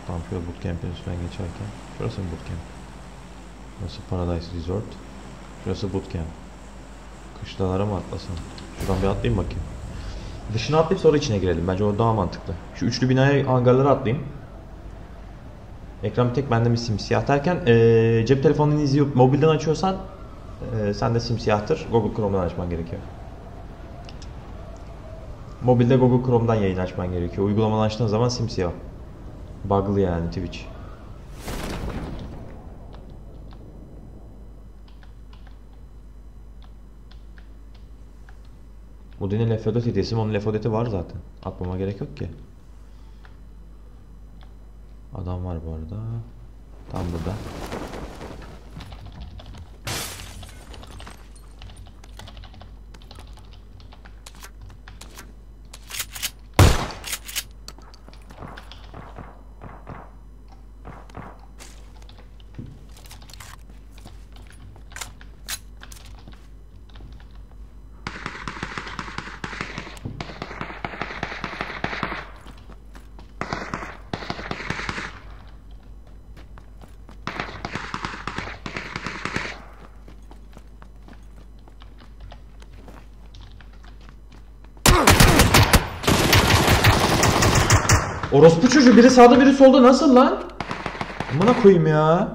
Tam şöyle bootcamp'in üstünden geçerken. Şurası mı bootcamp? Burası Paradise Resort. Şurası bootcamp. Kışlalara mı atlasam? Şuradan bir atlayayım bakayım. Dışına atlayıp sonra içine girelim. Bence o daha mantıklı. Şu üçlü binaya, hangarlara atlayayım. Ekran bir tek bende mi simsiyah derken cep telefonunu izliyor, mobilden açıyorsan sen de simsiyahtır. Google Chrome'dan açman gerekiyor. Mobilde Google Chrome'dan yayın açman gerekiyor. Uygulamadan açtığın zaman simsiyah. Bug'lı yani Twitch. Bu dinin Left 4 Dead hediyesi mi? Onun Left 4 Dead'i var zaten. Atmama gerek yok ki. Adam var bu arada. Tam burada. Orospu çocuğu, biri sağda biri solda, nasıl lan? Amına koyayım ya.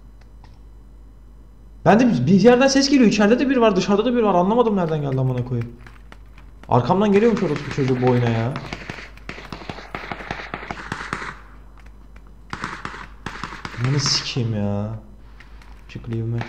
Ben de bir yerden ses geliyor. İçeride de biri var, dışarıda da biri var. Anlamadım nereden geldi amına koyayım. Arkamdan geliyormuş orospu çocuğu bu oyuna ya. Bunu sikeyim ya. Çık leave match.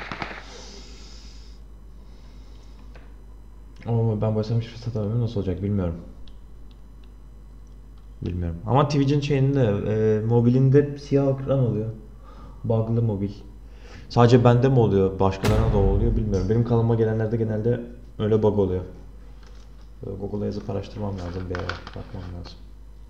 Ama ben başlamış fırsat alamıyorum, nasıl olacak bilmiyorum. Bilmiyorum. Ama Twitch'in şeyinde mobilinde siyah ekran oluyor. Bug'lı mobil. Sadece bende mi oluyor? Başkalarına da oluyor bilmiyorum. Benim kanalıma gelenlerde genelde öyle bug oluyor. Google'a yazıp araştırmam lazım, bir ara bakmam lazım.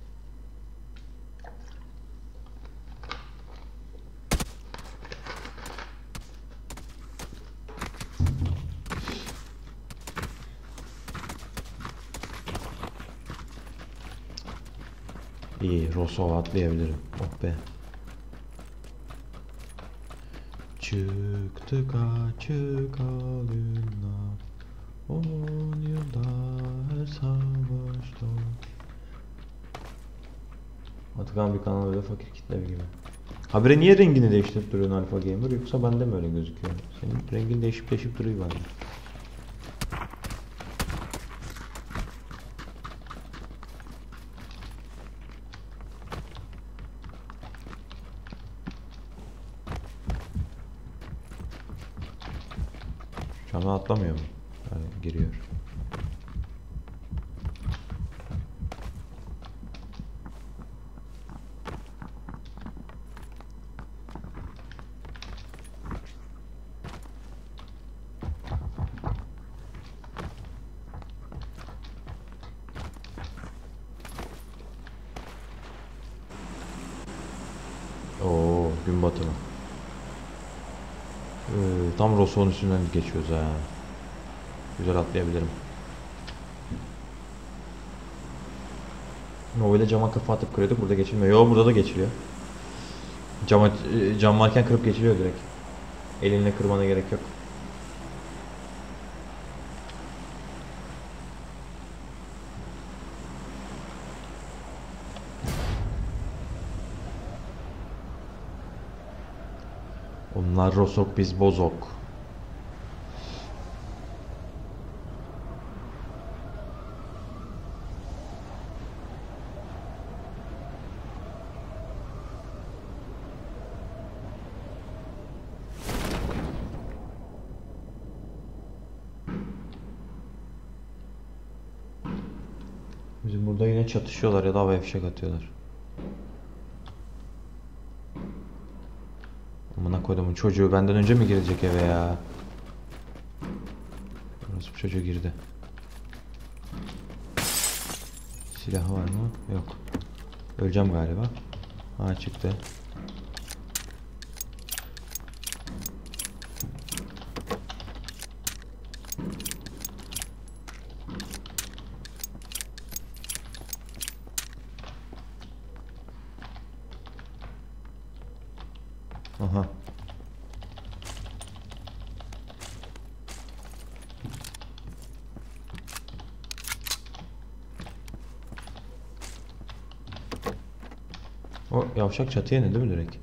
İyi, Rosova atlayabilirim. Oh be. Çıktık açık alınla, 10 yılda her savaşta. Atakan bir kanal öyle fakir kitle gibi. Habire niye rengini değiştirip duruyorsun Alpha Gamer, yoksa bende mi öyle gözüküyor? Senin rengin değişip değişip duruyor bende. Camdan atlamıyor mu? Yani giriyor. Oo, gün batımı. Tam Rosova'nın üstünden geçiyoruz ha. Güzel atlayabilirim. Nova'yla cama kafa atıp kırıyorduk, burada geçilmiyor. Yo, burada da geçiliyor. Cam varken kırıp geçiliyor direkt. Elinle kırmana gerek yok. Onlar Rosok, biz Bozok. Bizim burada yine çatışıyorlar ya da havaya fişek atıyorlar. Amına koyduğumun çocuğu benden önce mi girecek eve ya? Burası bu çocuğu girdi. Silahı var mı? Yok. Öleceğim galiba. Ha, çıktı. Aha. O yavşak çatıya ne değil mi direkt?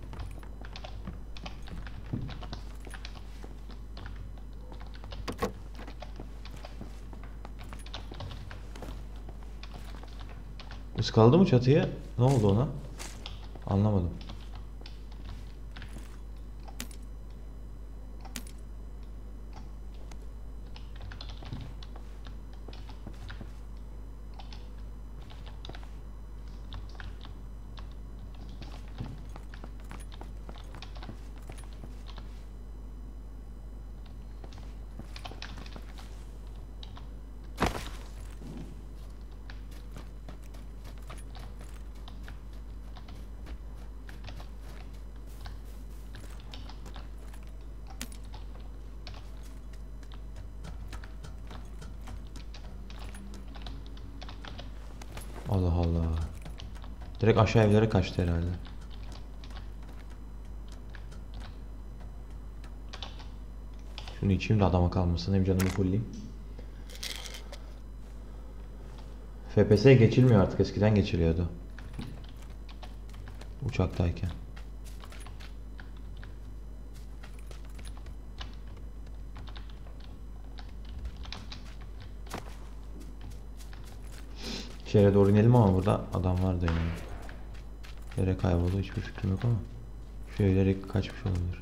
Iskaldı mı çatıya? Ne oldu ona? Anlamadım. Allah Allah. Direkt aşağı evlere kaçtı herhalde. Şunu içeyim de adama kalmasın. Hem canımı fulleyim. FPS'ye geçilmiyor artık. Eskiden geçiliyordu. Uçaktayken. Şehre doğru inelim ama burada adam vardı yani. Nereye kayboldu hiçbir fikrim yok ama. Şu evlere kaçmış olabilir.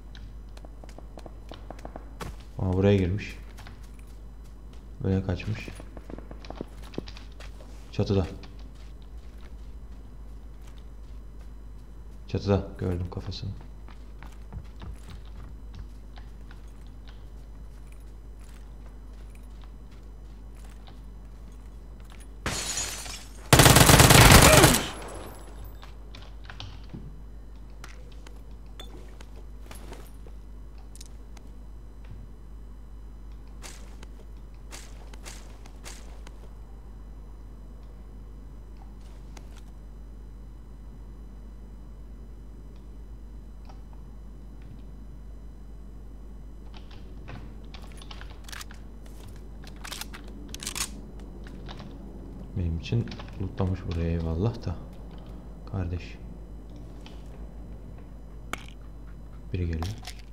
Ama buraya girmiş. Böyle kaçmış. Çatıda. Çatıda gördüm kafasını. Benim için lootlamış buraya eyvallah da. Kardeş. Biri geliyor.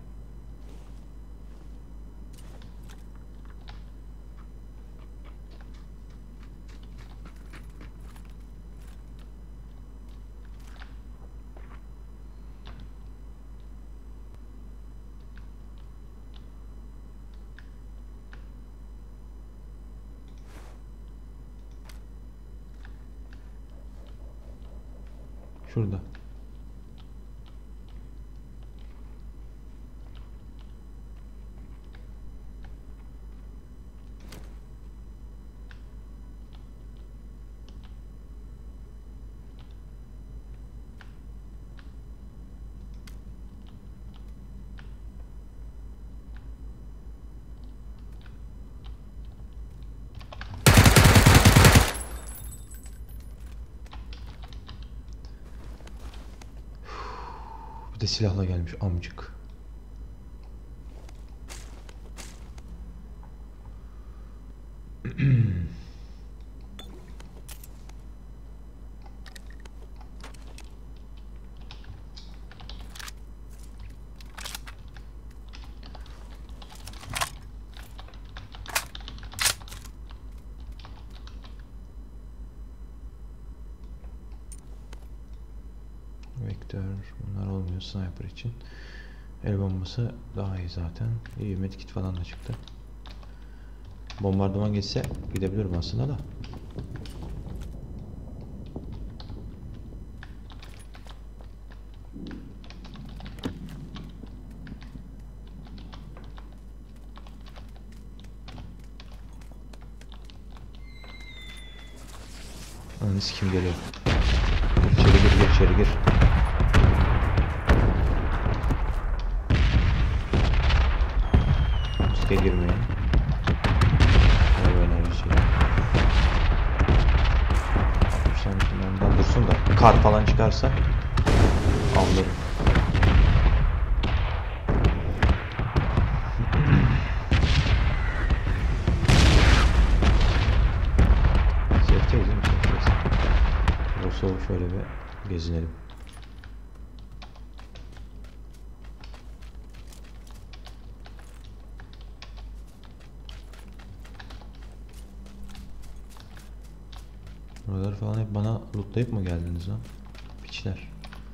Şurada. Bir de silahla gelmiş amcık. Vektör bunlar olmuyor sniper için. El bombası daha iyi zaten. İyi medkit falan da çıktı. Bombardıman geçse gidebilirim aslında da. Anladınız kim geliyor? İçeri gir, içeri gir. Riske girmeyin. Ondan dursun da kar falan çıkarsa avlarım. Gezinelim. Buraları falan hep bana lootlayıp mı geldiniz lan? Piçler.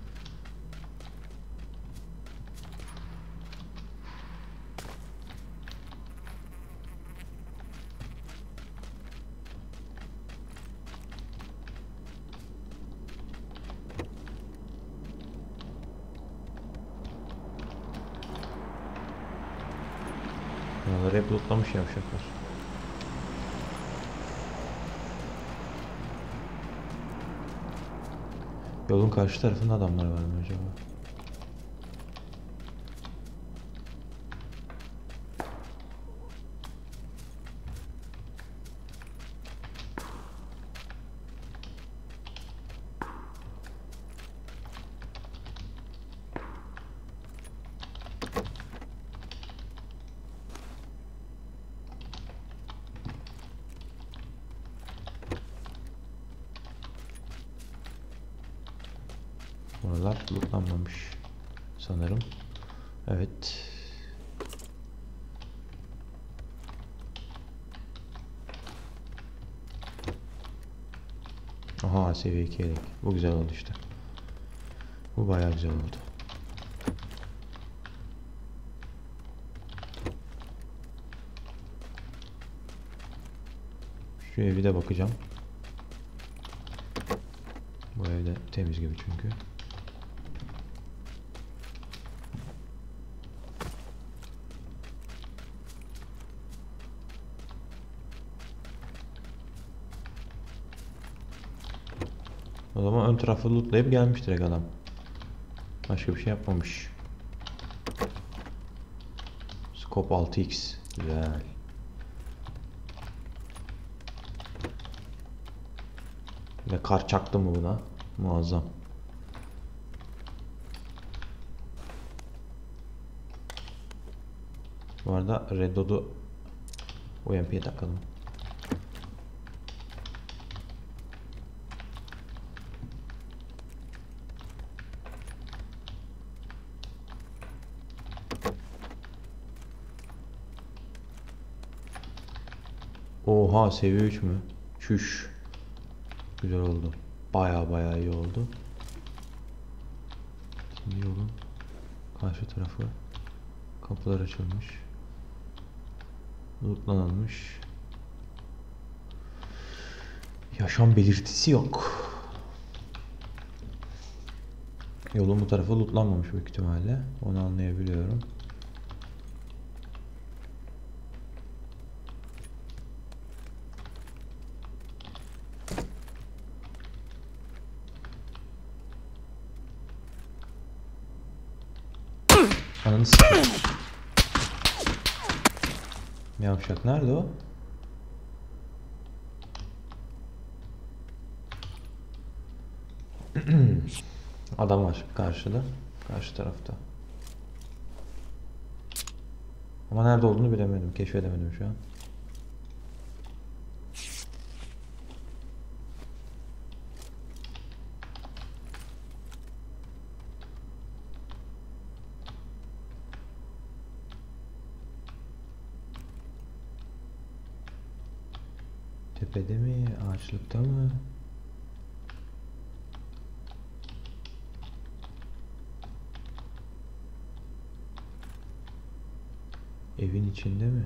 Buraları hep lootlamış yavşaklar. Yolun karşı tarafında adamlar var mı acaba? Buralar lootlanmamış sanırım. Evet. Aha, seviye 2 yelek. Bu güzel oldu işte. Bu bayağı güzel oldu. Şu evi de bakacağım. Bu ev de temiz gibi çünkü. O zaman ön tarafı lootlayıp gelmiş direkt adam. Başka bir şey yapmamış. Scope 6x. Güzel. Ve kar çaktı mı buna? Muazzam. Bu arada Red Dot'u UMP'ye takalım. Oha, seviye 3 mü? Çüş. Güzel oldu. Baya iyi oldu. Şimdi yolun karşı tarafı. Kapılar açılmış. Lootlanılmış. Yaşam belirtisi yok. Yolun bu tarafı lootlanmamış büyük ihtimalle. Onu anlayabiliyorum. Ananı s***. Yavşak nerede o? Adam var karşıda. Karşı tarafta. Ama nerede olduğunu bilemedim. Keşfedemedim şu an. Tepede mi? Ağaçlıkta mı? Evin içinde mi?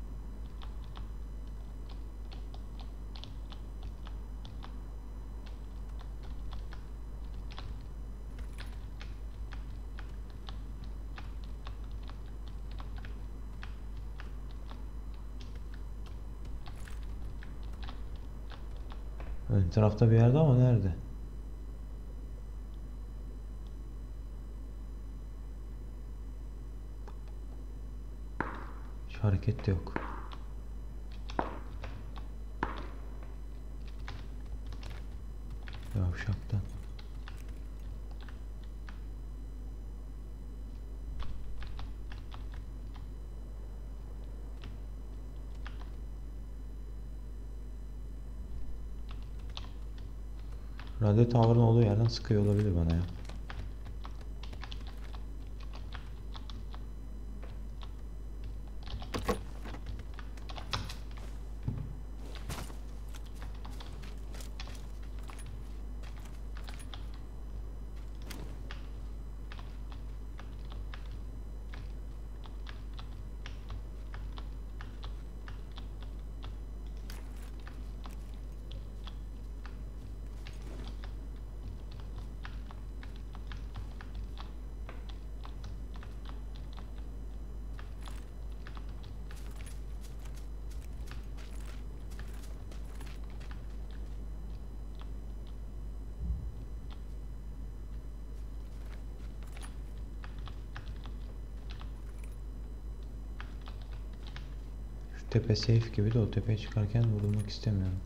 Ön tarafta bir yerde ama nerede? Hiç hareket de yok. Yavşaktan. Radyo tower'ın olduğu yerden sıkıyor olabilir bana ya. Tepe safe gibi de o tepeye çıkarken vurulmak istemiyorum.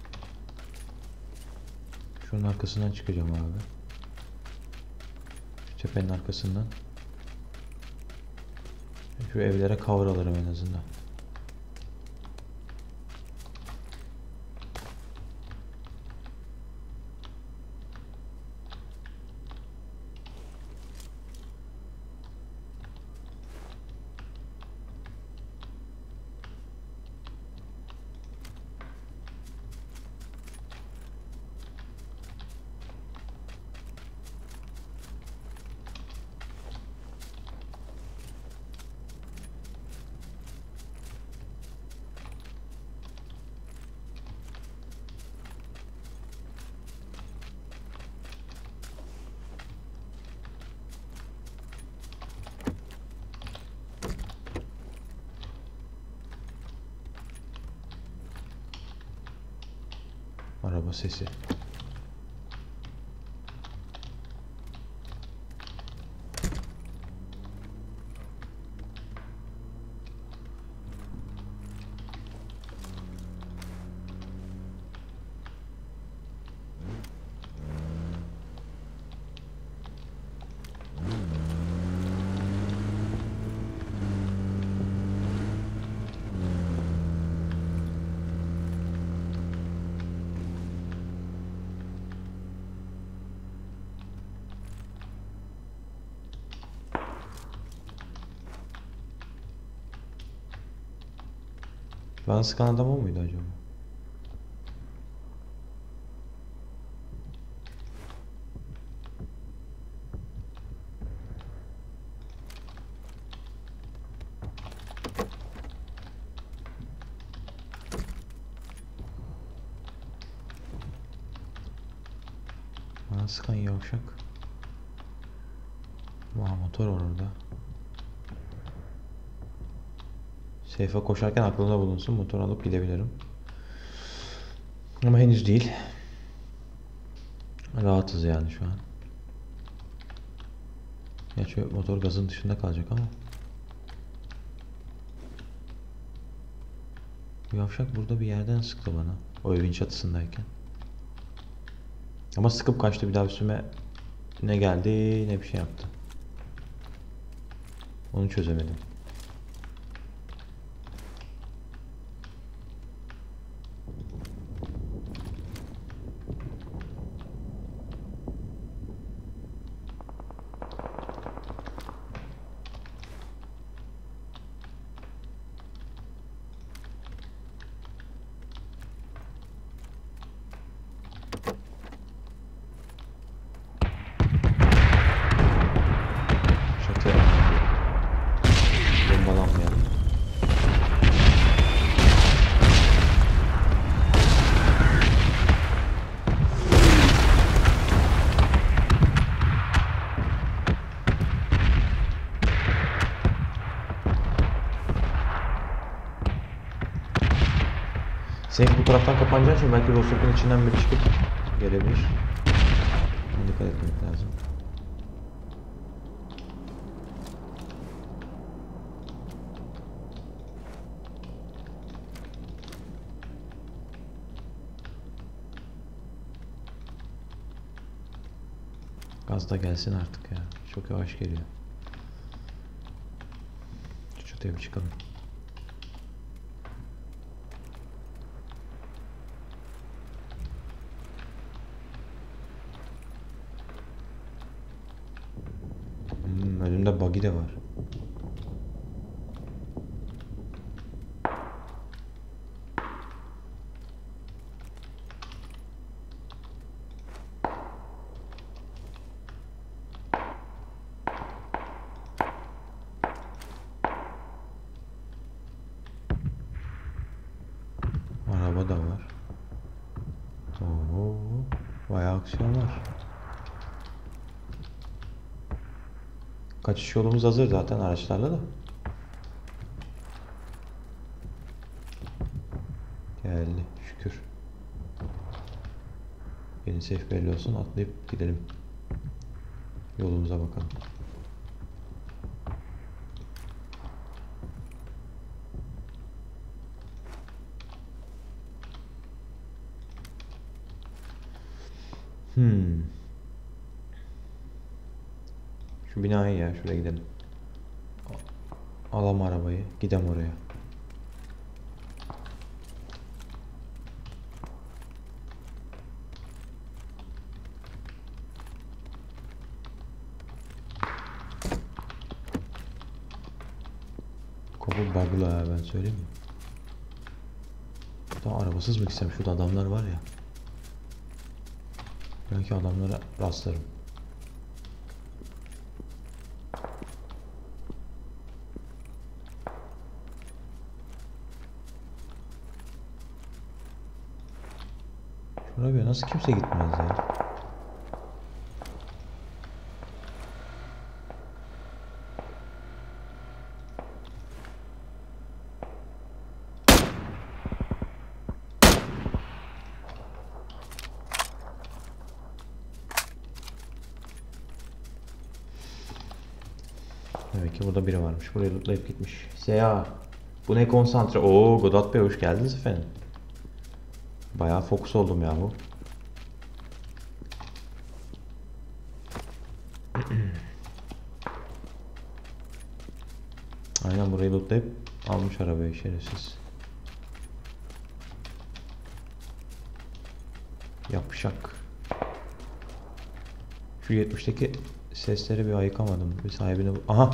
Şunun arkasından çıkacağım abi. Şu tepenin arkasından. Şu evlere cover alırım en azından. Araba sesi. Bana sıkan adam o muydu acaba? Bana sıkan yavşak. Motor var orada. Seyfe koşarken aklımda bulunsun. Motor alıp gidebilirim. Ama henüz değil. Rahatız yani şu an. Gerçi motor gazın dışında kalacak ama. Bu yavşak burada bir yerden sıktı bana. O evin çatısındayken. Ama sıkıp kaçtı, bir daha üstüme ne geldi ne bir şey yaptı. Onu çözemedim. Bombalanmayalım. Safe bu taraftan kapanacağı için belki Rostok'un içinden bir çıkıp gelebilir. Dikkat etmek lazım. Gaz da gelsin artık ya. Çok yavaş geliyor. Şu çatıya bir çıkalım. Şurada buggy de var. Araba da var. Oo, bayağı aksiyon var. Kaçış yolumuz hazır zaten araçlarla da. Geldi şükür. Yeni safe belli olsun, atlayıp gidelim. Yolumuza bakalım. Şu binayı ya, şuraya gidelim. Alalım arabayı, gidelim oraya. Kapı bug'lı ha, ben söyleyeyim mi? Daha arabasız mı gitsem? Şurada adamlar var ya. Belki adamlara rastlarım. Şuraya nasıl kimse gitmez ya. Demek ki burada biri varmış. Buraya lootlayıp gitmiş. Seya. Bu ne konsantre? Oo, Godat Bey hoş geldiniz efendim. Bayağı fokus oldum yahu. Aynen, burayı lootlayıp almış arabayı şerefsiz. Yapışak. Şu 70'teki sesleri bir ayıkamadım. Bir sahibine... Aha!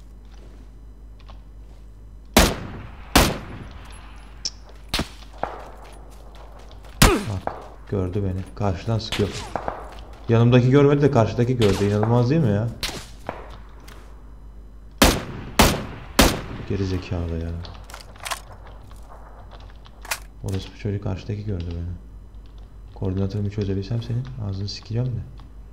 Bak, gördü beni. Karşıdan sıkıyor. Yanımdaki görmedi de karşıdaki gördü. İnanılmaz değil mi ya? Geri zekalı ya. Orası bir çocuk, karşıdaki gördü beni. Koordinatörümü çözebilsem senin ağzını sikeceğim de.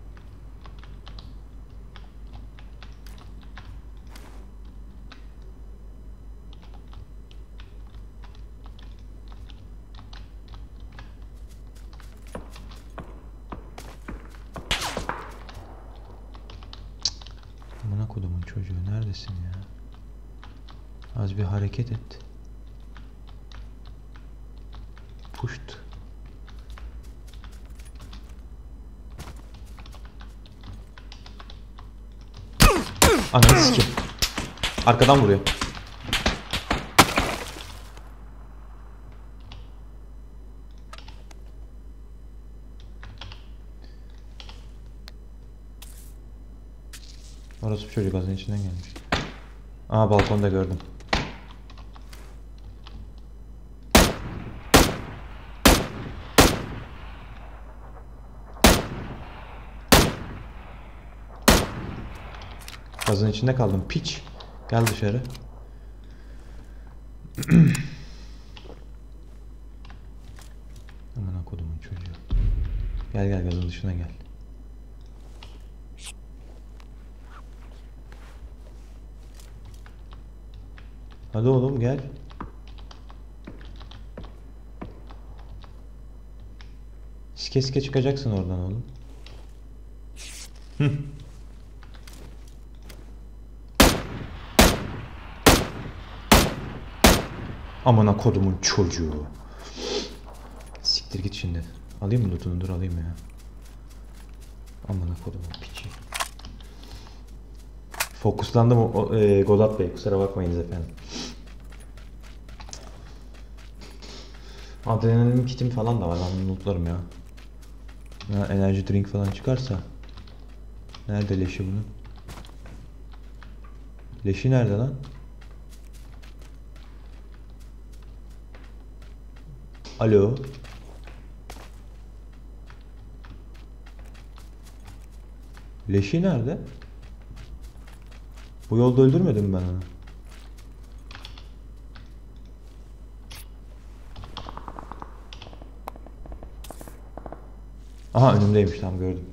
Amına kodumun çocuğu, neredesin ya? Az bir hareket et. Puşt. Ananı sikeyim. Arkadan vuruyor. Orası bir çocuk gazın içinden gelmiş. Aa, balkonda gördüm. Gazın içinde kaldım. Piç. Gel dışarı. Aman kodumun çocuğu. Gel gel, gazın dışına gel. Hadi oğlum gel. Sike sike çıkacaksın oradan oğlum. Amına kodumun çocuğu. Siktir git şimdi. Alayım mı lootunu? Dur alayım ya. Amına kodumun piçi. Fokuslandım Godat Bey, kusura bakmayınız efendim. Adrenalin kitim falan da var, ben lootlarım ya. Ya enerji drink falan çıkarsa. Nerede leşi bunun? Leşi nerede lan? Alo. Leşi nerede? Bu yolda öldürmedim ben onu. Aha önümdeymiş, tam gördüm.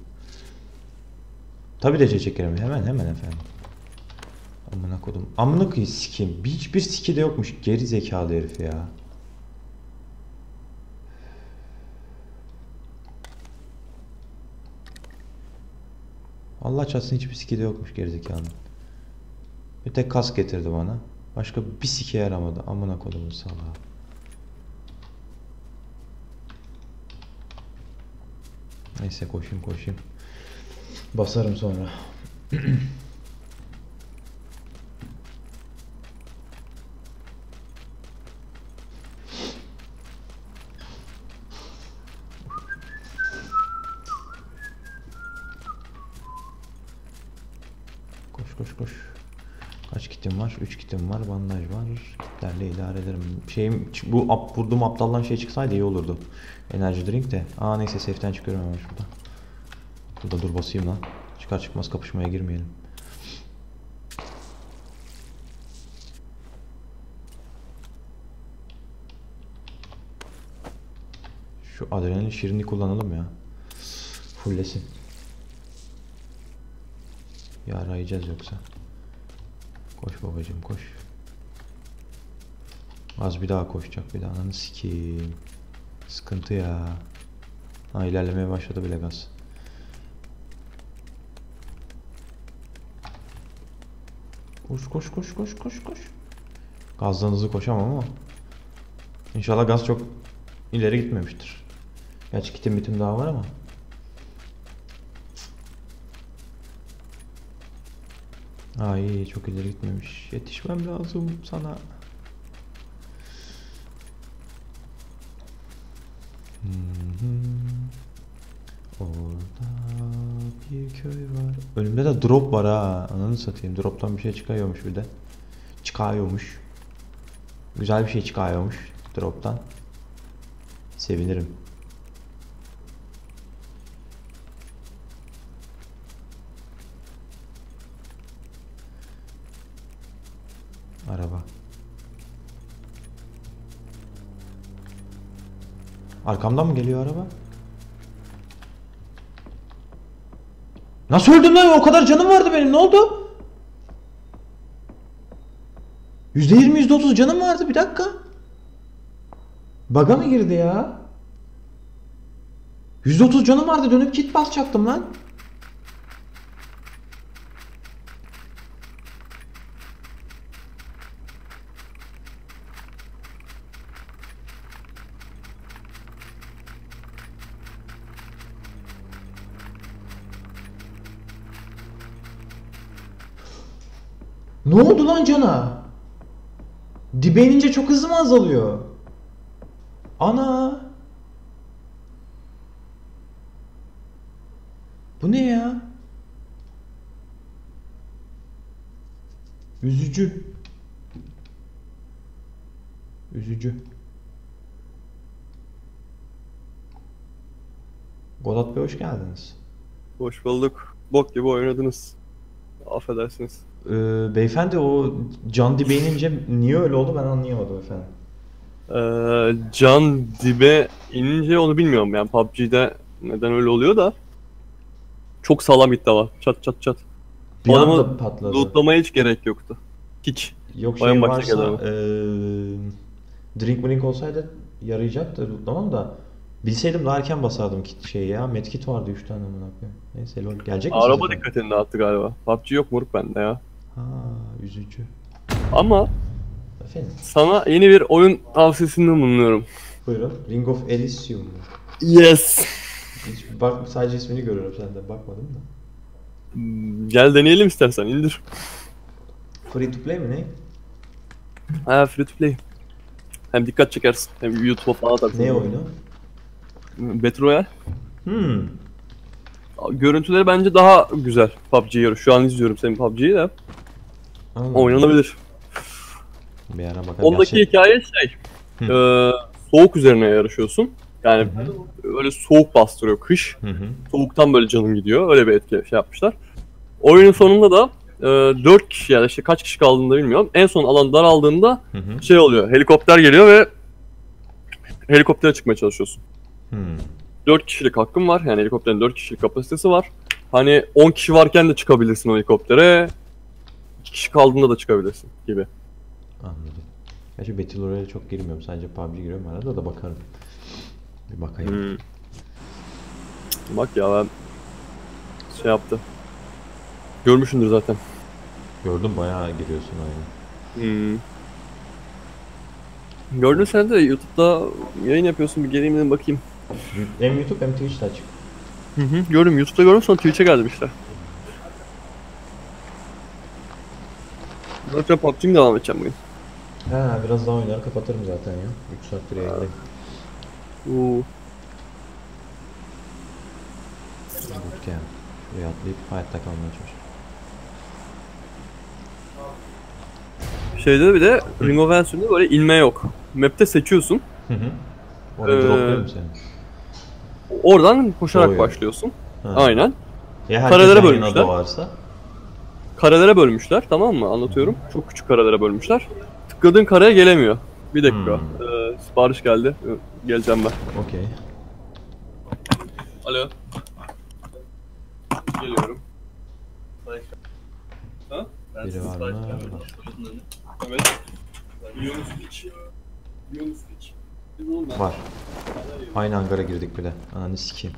Tabi de çekerim hemen efendim. Amına kodum. Amına koyayım sikim. Hiçbir siki de yokmuş. Geri zekalı herif ya. Allah çatsın hiçbir siki de yokmuş geri zekalı. Bir tek kask getirdi bana. Başka bir sike yaramadı. Amına kodumun salağı. Neyse koşayım. Basarım sonra. Koş. Kaç kitim var? 3 kitim var. Bandaj var. Kitlerle idare ederim. Bu vurduğum aptaldan şey çıksaydı iyi olurdu. Enerji drink de. Aa neyse safe'ten çıkıyorum hemen şurada. Burada dur basayım lan. Çıkar çıkmaz kapışmaya girmeyelim. Şu adrenalin şirini kullanalım ya. Fulllesin. Yarayacağız yoksa. Koş babacığım koş. Az bir daha koşacak, bir daha ananı sikeyim. Sıkıntı ya. Ha ilerlemeye başladı bile gaz. Koş. Gazdan hızlı koşamam ama. İnşallah gaz çok ileri gitmemiştir. Gerçi kitim daha var ama. Ay çok ileri gitmemiş. Yetişmem lazım sana. Orada bir köy var. Önümde de drop var ha. Ananı satayım. Drop'tan bir şey çıkıyormuş bir de. Çıkıyormuş. Güzel bir şey çıkıyormuş drop'tan. Sevinirim. Araba. Arkamdan mı geliyor araba? Nasıl öldüm lan? O kadar canım vardı benim. Ne oldu? %20 %30 canım vardı. Bir dakika. Bug'a mı girdi ya? %30 canım vardı. Dönüp kit basacaktım lan. Ne oldu lan cana? Dibe inince çok hızlı mı azalıyor? Ana! Bu ne ya? Üzücü. Godat Bey hoş geldiniz. Hoş bulduk. Bok gibi oynadınız. Affedersiniz. Beyefendi o can dibe inince niye öyle oldu ben anlayamadım efendim. Can dibe inince onu bilmiyorum yani PUBG'de neden öyle oluyor da çok sağlam iddia var. Çat. Bir O anda adamı patladı. lootlamaya hiç gerek yoktu. Hiç. Yok Oyun şey başta varsa geldi drink olsaydı yarayacaktı lootlamam da bilseydim daha erken basardım şeyi ya. Medkit vardı 3 tane amına koyayım. Neyse lol gelecek misiniz Araba efendim? dikkatini dağıttı galiba. PUBG yok moruk bende ya. Ha üzücü. Ama Efendim sana yeni bir oyun tavsiyesinde bulunuyorum. buyurun. Ring of Elysium mu? Yes. Hiç bak sadece ismini görüyorum senden bakmadım da. Gel deneyelim istersen indir. Free to play mi ne? Ha free to play. Hem dikkat çekersin hem YouTube'a falan atarsın. Ne oyunu? Battle Royale. Hmm. Görüntüleri bence daha güzel PUBG'ye göre. Şu an izliyorum senin PUBG'yi de. Allah. Oynanabilir. Bir ara bakalım. Ondaki Gerçi- hikaye Hı. soğuk üzerine yarışıyorsun. Yani Hı öyle soğuk bastırıyor kış. Hı hı. Soğuktan böyle canın gidiyor. Öyle bir etki şey yapmışlar. Oyunun sonunda da 4 kişi ya da işte kaç kişi kaldığını da bilmiyorum. En son alan daraldığında Hı hı. şey oluyor. Helikopter geliyor ve helikoptere çıkmaya çalışıyorsun. Hı. 4 kişilik hakkın var. Yani helikopterin 4 kişilik kapasitesi var. Hani 10 kişi varken de çıkabilirsin o helikoptere. 2 kişi kaldığında da çıkabilirsin gibi. Anladım. Gerçi Battle Royale'e çok girmiyorum. Sadece PUBG giriyorum. Arada da bakarım. Bir bakayım. Bak ya ben şey yaptı. Görmüşsündür zaten. Gördüm bayağı giriyorsun aynı. Gördün sen de YouTube'da yayın yapıyorsun. Bir geleyim dedim bakayım. Hem YouTube hem Twitch'te açık. Gördüm. YouTube'da gördüm sonra Twitch'e geldim işte. Zaten PUBG'ye devam edeceğim bugün. Ha biraz daha oynar kapatırım zaten ya. 3 saattir yayındayım. Oo. Bootcamp. Buraya atlayıp hayatta kalmaya çalışıyorum. Şeyde bir de Ring of Asyon'da böyle inme yok. Map'te seçiyorsun. Hı hı. Oraya dropluyor mu seni? Oradan koşarak Doğuyor. başlıyorsun. Ha. Aynen. Ya herkes Karelere yan yana bölmüşler. doğarsa. Karelere bölmüşler, tamam mı? Anlatıyorum. Çok küçük karelere bölmüşler. Tıkladığın kareye gelemiyor. Bir dakika. Sipariş geldi. Geleceğim ben. Okey. Alo. Geliyorum. Ha? Biri var mı? Evet. Yunus Piç. Yunus Piç. Var. Aynı hangara girdik bir de. Ananı sikeyim.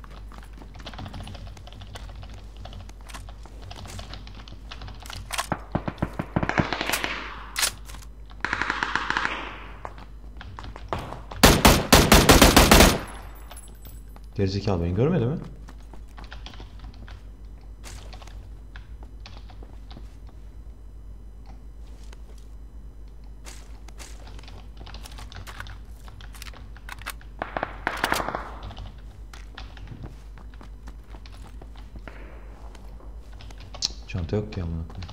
Gerizekalı beni görmedi mi? Çanta yok ki amına koyayım.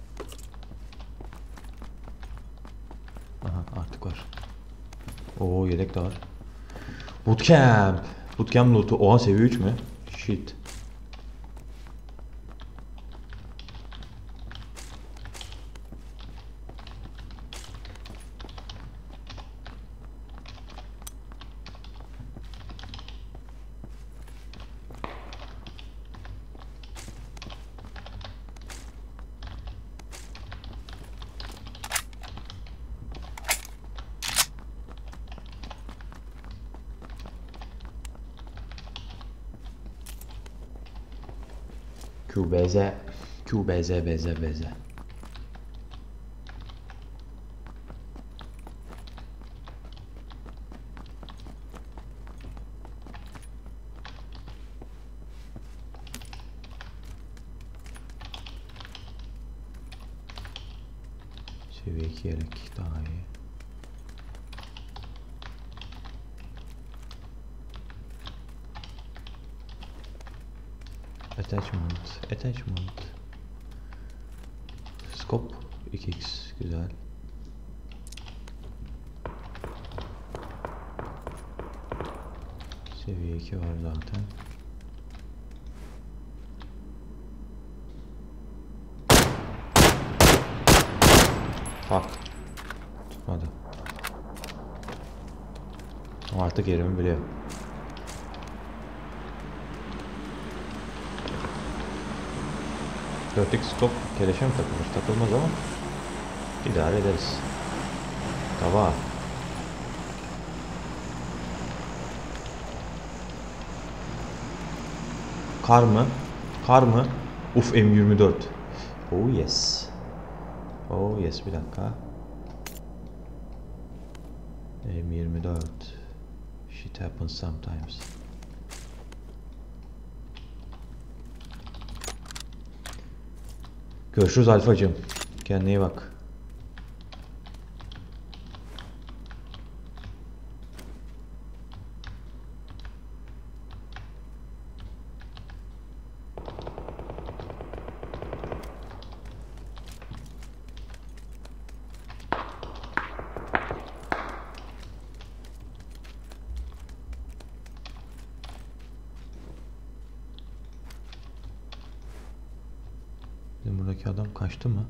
Aha artık var. Oo yelek de var. Bootcamp. Bootcamp loot'u. Oha seviye 3 mü? Shit. QBZ. QBZ BZ BZ. Seviye 2 yelek daha iyi. Attachment. Scope 2x güzel. Seviye 2 var zaten. Fuck. Tutmadı. Ama artık yerimi biliyor. Dörtlük scope keleşe mi takılır? Takılmaz ama idare ederiz. Tava. Kar mı? Kar mı? Uf M24. Oh yes. Oh yes bir dakika. M24. Shit happens sometimes. Görüşürüz Alfacığım. Kendine iyi bak. Bizim buradaki adam kaçtı mı?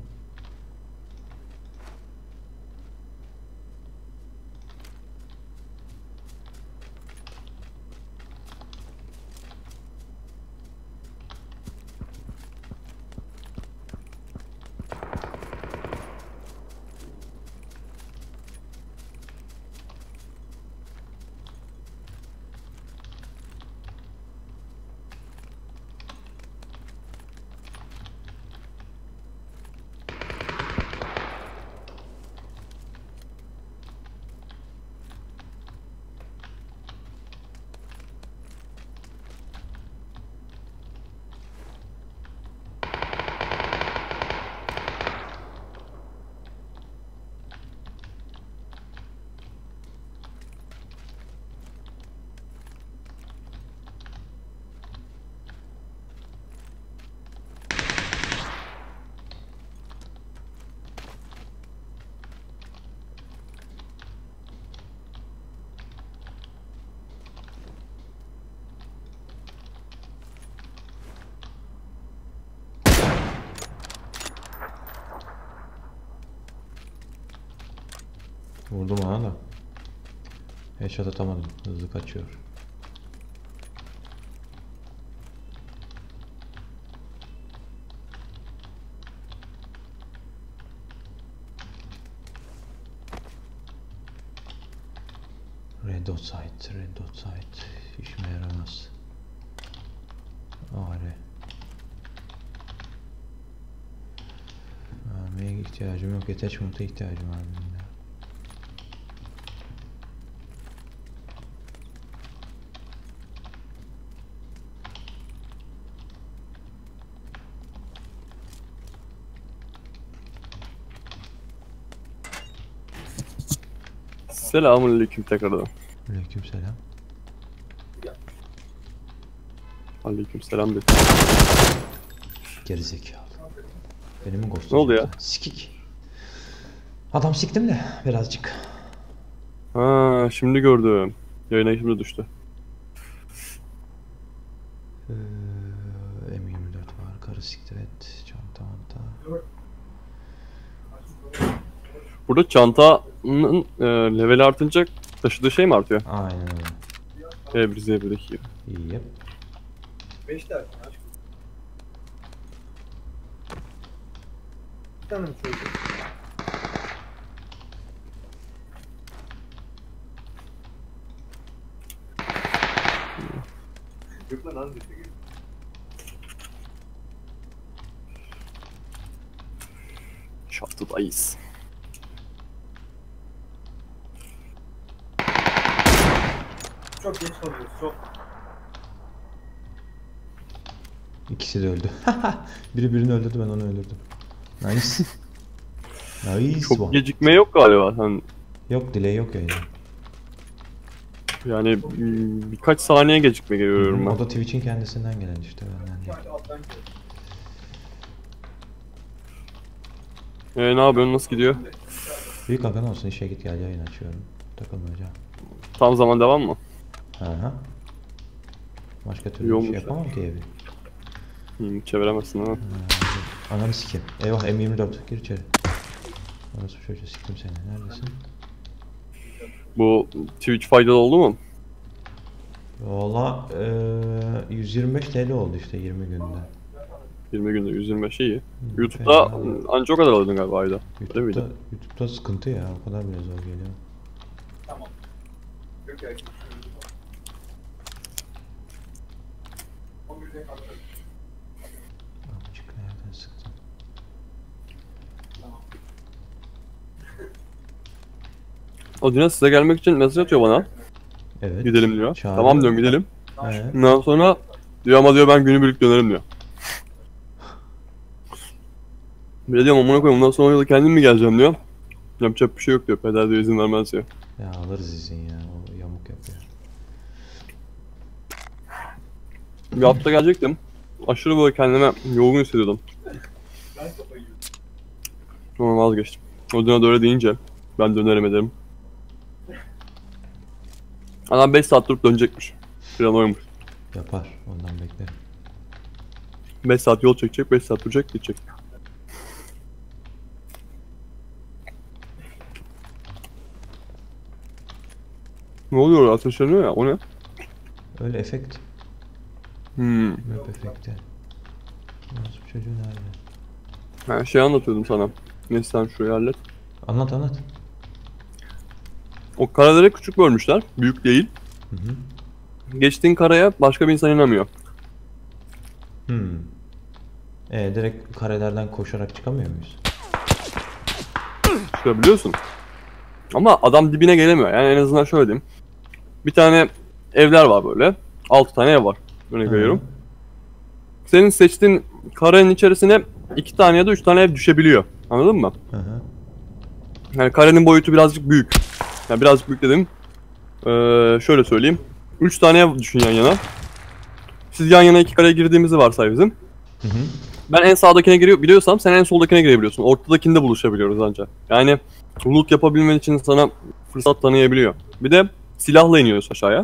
Vurdum ona da. Headshot atamadım. Hızlı kaçıyor. Red dot sight, red dot sight. İşime yaramaz. AR. Mermiye ihtiyacım yok. Attachment'a ihtiyacım var benim de. Selamünaleyküm tekrardan. Aleykümselam. Aleykümselam dedi. Gerizekalı. Benim mi ghost'um? Ne oldu ya? Sikik. Adam siktim de birazcık. Ha, şimdi gördüm. Yayına şimdi düştü. M24 var. Karı siktir et. Çanta manta. Burada çantanın level artınca taşıdığı şey mi artıyor? Aynen öyle. Every zebredeki gibi. Yep. 5 dakika aşkım. Bir tane mi çocuk? Yok lan az bir şey. Şaftıdayız. Çok geç kalıyoruz çok. İkisi de öldü. Biri birini öldürdü, ben onu öldürdüm. Nice. Nice. Çok one. gecikme yok galiba. Sen Yok, delay yok ya. yani birkaç saniye gecikme görüyorum O ben. da Twitch'in kendisinden gelen işte, benden değil. Hadi alttan gidelim. Ne yapıyorsun? Nasıl gidiyor? Büyük hakan olsun, işe git gel, yayın açıyorum. Takılmayacağım. Tam zaman devam mı? Aha. Başka türlü bir Yolmuş şey ya. yapamam ki evi. Çeviremezsin ha. Ananı sikeyim. Eyvah, M24 gir içeri. Orası bir çocuğu, siktim seni. Neredesin? Bu Twitch faydalı oldu mu? Valla 125 TL oldu işte 20 günde. 20 günde 125 iyi. Hmm, YouTube'da fena değil. ancak o kadar alıyordun galiba ayda. Öyle miydi? YouTube'da sıkıntı ya, o kadar bile zor geliyor. Tamam. Yok ya. 11'de kaldı. Amcık nereden sıktın? Tamam. O Dina size gelmek için mesaj atıyor bana. Evet. Gidelim diyor. Çağırıyor. Tamam diyorum gidelim. He. Ondan sonra diyor ama diyor ben günübirlik dönerim diyor. Bir de diyorum amına koyayım ondan sonra da kendim mi geleceğim diyor. Yapacak bir şey yok diyor. Peder diyor izin vermez diyor. Ya alırız izin ya, o yamuk yapıyor. Bir hafta gelecektim. Aşırı böyle kendime yorgun hissediyordum. Ben kafayı yiyorum. Sonra vazgeçtim. O Dina da öyle deyince ben dönerim ederim. Adam 5 saat durup dönecekmiş. Plan oymuş. Yapar, ondan beklerim. 5 saat yol çekecek, 5 saat duracak, gidecek. Ne oluyor? Ateşleniyor ya. O ne? Öyle efekt. Hmm. Map efekti. Nasıl bir çocuğu nerede? Ben şey anlatıyordum sana. Neyse sen şurayı hallet. Anlat anlat. O karaları küçük bölmüşler. Büyük değil. Hı hı. Geçtiğin karaya başka bir insan inemiyor. Hmm. Direkt karelerden koşarak çıkamıyor muyuz? Çıkabiliyorsun. Ama adam dibine gelemiyor. Yani en azından şöyle diyeyim. Bir tane evler var böyle. 6 tane ev var. Örnek Hı. veriyorum. Senin seçtiğin karenin içerisine 2 tane ya da 3 tane ev düşebiliyor. Anladın mı? Hı hı. Yani karenin boyutu birazcık büyük. Yani birazcık büyük dedim. Şöyle söyleyeyim. 3 tane ev düşün yan yana. Siz yan yana 2 kareye girdiğimizi varsay bizim. Hı hı. Ben en sağdakine biliyorsam sen en soldakine girebiliyorsun. Ortadakinde buluşabiliyoruz ancak. Yani loot yapabilmen için sana fırsat tanıyabiliyor. Bir de silahla iniyorsun aşağıya.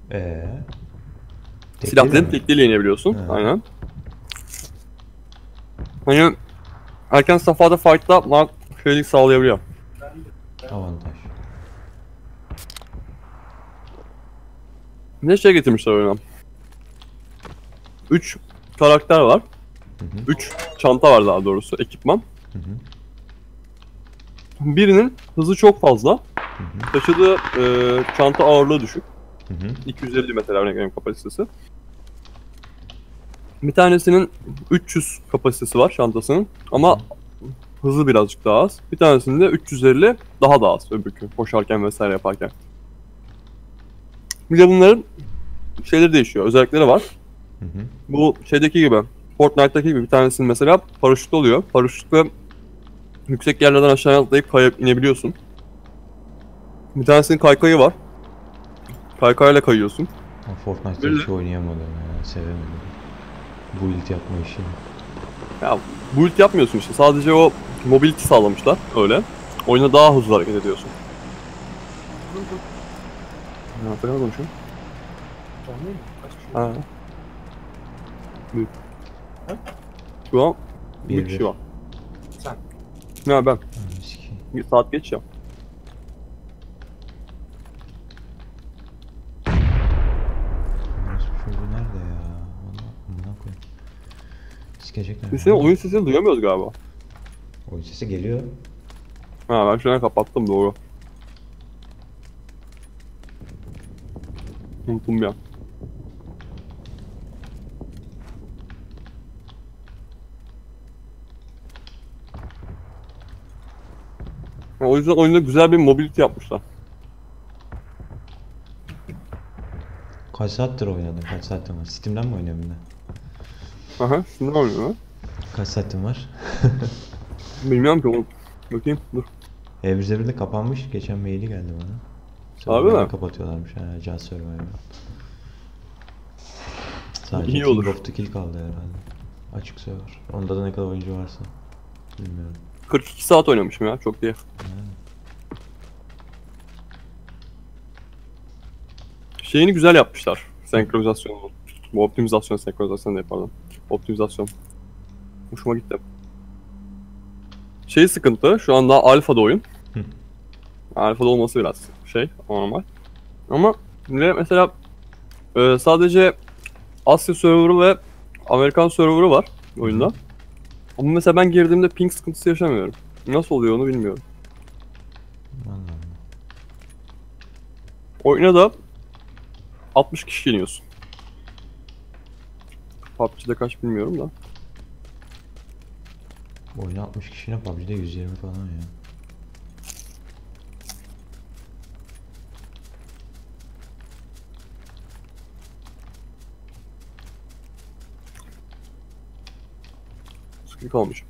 Silah Tekli dedim mi? tekliyle inebiliyorsun. He. Aynen. Hani erken safhada fight'ta bana şeylik sağlayabiliyor. Avantaj. Bir de şey getirmişler oyuna. 3 karakter var. Hı hı. 3 çanta var daha doğrusu, ekipman. Hı hı. Birinin hızı çok fazla. Hı hı. Taşıdığı çanta ağırlığı düşük. Hı hı. 250 mesela örnek veriyorum kapasitesi. Bir tanesinin 300 kapasitesi var çantasının ama hızı birazcık daha az. Bir tanesinin de 350 daha da az öbürkü koşarken vesaire yaparken. Bir de bunların şeyleri değişiyor, özellikleri var. Hı hı. Bu şeydeki gibi, Fortnite'daki gibi bir tanesinin mesela paraşüt oluyor. Paraşütle yüksek yerlerden aşağıya atlayıp kayıp inebiliyorsun. Bir tanesinin kaykayı var. Kaykayla kayıyorsun. Ama Fortnite'da Öyle. hiç oynayamadım ya. Sevemedim. Build yapma işini. Ya build yapmıyorsun işte. Sadece o mobility sağlamışlar öyle. Oyuna daha hızlı hareket ediyorsun. Ne kadar konuşuyorum? Canlı mı? Kaç kişi? Ha. Buyur. Şu an bir Bir. kişi var. Sen. Ya ben. Ananı sikeyim. Bir saat geç ya. Orası bu çocuğu nerede ya? Valla amına koyayım. Sikecekler. Biz senin oyun sesini duyamıyoruz galiba. Oyun sesi geliyor. Ha ben şuna kapattım doğru. Unuttum bir an. Ha, o yüzden oyunda güzel bir mobility yapmışlar. Kaç saattir oynadın? Kaç saatin var? Steam'den mi oynuyorsun bir de? Aha şimdi ne oluyor lan? Kaç saatin var? Bilmiyorum ki oğlum. Bakayım dur. Ev de kapanmış. Geçen maili geldi bana. Harbi Server'ı mi? kapatıyorlarmış. Ha, Just Survivor. Sadece İyi King olur. of the Kill kaldı herhalde. Açık server. Onda da ne kadar oyuncu varsa. Bilmiyorum. 42 saat oynamışım ya çok iyi. Şeyini güzel yapmışlar. Senkronizasyonunu. Bu optimizasyon, senkronizasyon değil pardon. Optimizasyon. Hoşuma gitti. Şey sıkıntı, şu anda alfada oyun. Hı. Alfada olması biraz şey, normal. Ama mesela sadece Asya serverı ve Amerikan serverı var oyunda. Ama mesela ben girdiğimde ping sıkıntısı yaşamıyorum. Nasıl oluyor onu bilmiyorum. Allah Allah. Oyuna da 60 kişi geliyorsun. PUBG'de kaç bilmiyorum da. Oyuna 60 kişiyle PUBG'de 120 falan ya. Sıkıntı olmuş.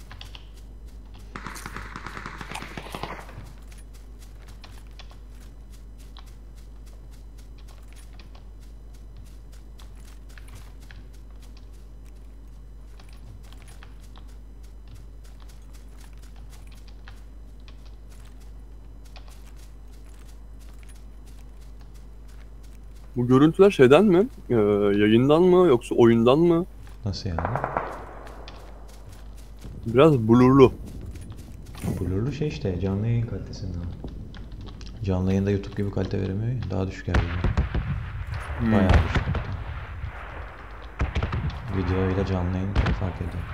Bu görüntüler şeyden mi? Yayından mı yoksa oyundan mı? Nasıl yani? Biraz blurlu. Blurlu şey işte canlı yayın kalitesinden. Canlı yayında YouTube gibi kalite veremiyor ya. Daha düşük herhalde. Hmm. Bayağı düşük. Video ile canlı yayın çok fark ediyor.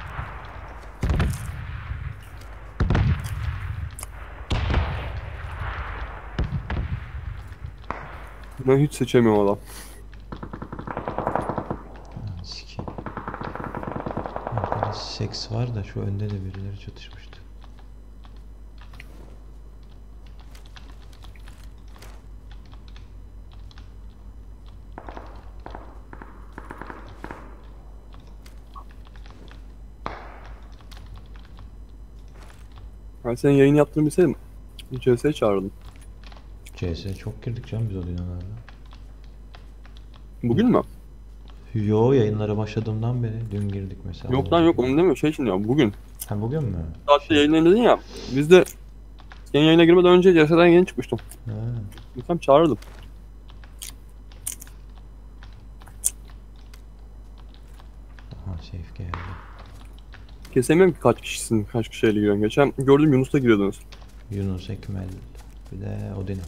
Ben hiç seçemiyorum adam. Ha, sikeyim. Arkada seks var da şu önde de birileri çatışmıştı. Ben senin yayın yaptığını bilseydim. CS'ye çağırdım. CS çok girdik canım biz o dönemlerde. Bugün mü? Yo, yayınlara başladığımdan beri dün girdik mesela. Yok lan yok onu demiyorum. Şey için ya bugün. Ha, bugün mü? Saatte yayınlayın dedin ya. Biz de senin yayına girmeden önce CS'den yeni çıkmıştım. Ha. Bilsem çağırırdım. Aha, safe geldi. Kesemiyorum ki kaç kişisin, kaç kişiyle giriyorsun. Geçen gördüm Yunus'ta giriyordunuz. Yunus, Ekmel, bir de Odin.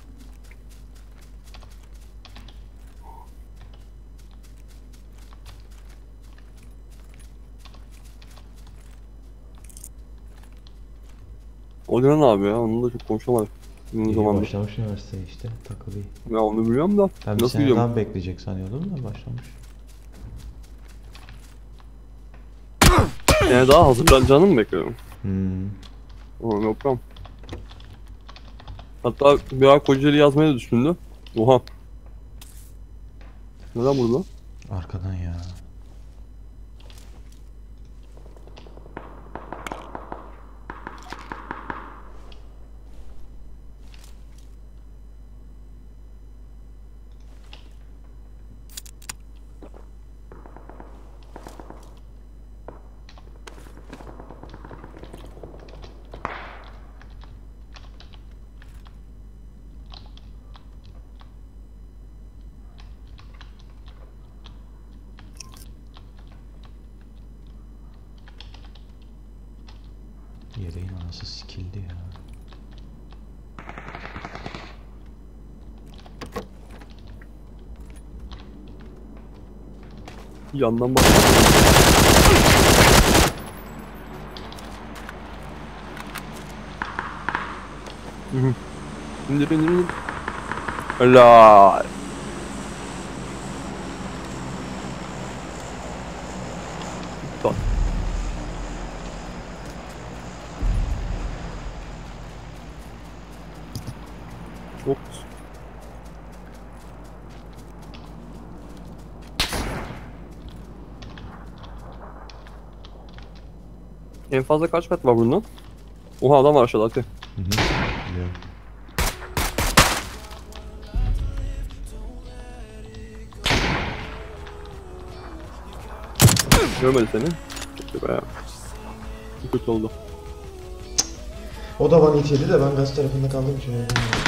O dönem abi ya, onunla da çok konuşamadık. Uzun İyi zamandır. başlamış üniversiteye işte, takılıyor. Ya onu biliyorum da. Ben bir Nasıl sene gidiyorum? daha bekleyecek sanıyordum da başlamış. Yani daha hazırlanacağını mı bekliyorum? Hmm. Yok lan. Hatta bir ara Kocaeli yazmayı da düşündü. Oha. Neden burada? Arkadan ya. Yedeğin anası sikildi ya. Yandan bak. Hı hı. İndir. Helal. Bak. Çok. En fazla kaç kat var bundan? Oha adam var aşağıda hadi. Hı hı. Biliyorum. Görmedi seni. Çok be. Çok kötü oldu. O da bana itiydi de ben gaz tarafında kaldığım için öyle.